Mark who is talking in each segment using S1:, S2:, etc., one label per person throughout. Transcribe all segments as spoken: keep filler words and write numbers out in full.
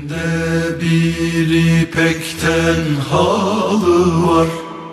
S1: De bir ipekten halı var,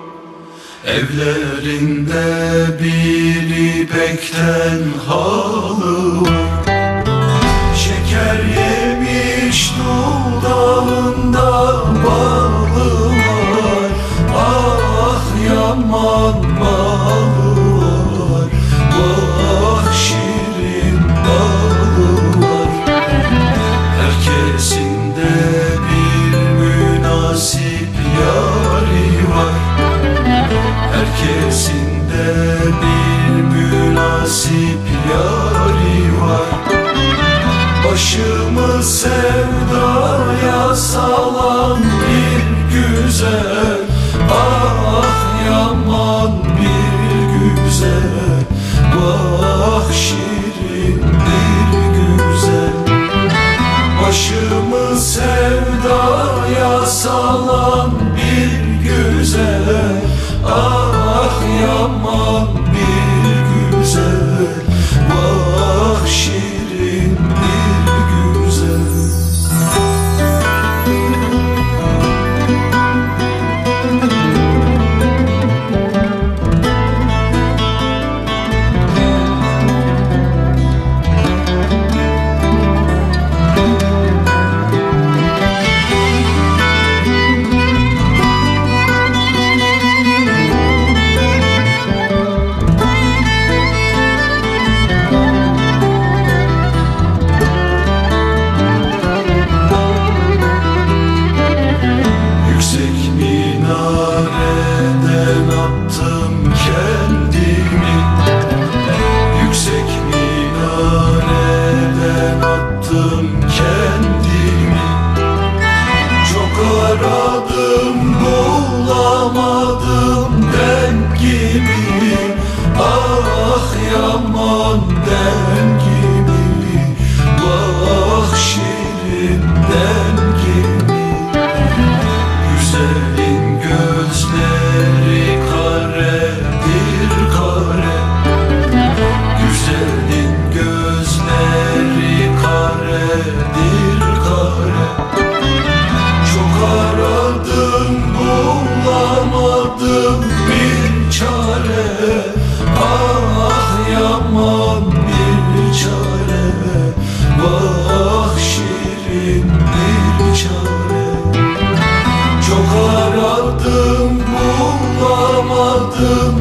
S1: evlerinde bir ipekten halı var. Şeker yemiş dudağında balı var. Ah yaman balı var, vah şirin balı var. Herkesin bir münasip yari var. Herkesin de bir münasip yari var. Başımı sevdaya salan bir güzel, ah yaman bir güzel, vah şirin bir güzel. Başımı sevdaya salan bir güzel, ah yaman bir güzel, vah şirin bir güzel. Aradım bulamadım den gibi, ah yaman den gibi, vah şirin den gibi. Güzelin gözleri karedir kare, güzelin gözleri karedir kare. Aradım bulamadım bir çare, ah yaman bir çare, vah şirin bir çare. Çok aradım bulamadım